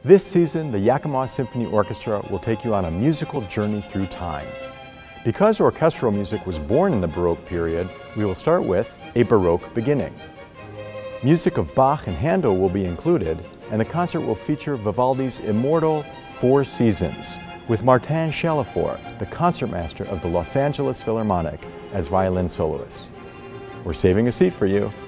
This season, the Yakima Symphony Orchestra will take you on a musical journey through time. Because orchestral music was born in the Baroque period, we will start with a Baroque Beginning. Music of Bach and Handel will be included, and the concert will feature Vivaldi's immortal Four Seasons, with Martin Chalifort, the concertmaster of the Los Angeles Philharmonic, as violin soloist. We're saving a seat for you.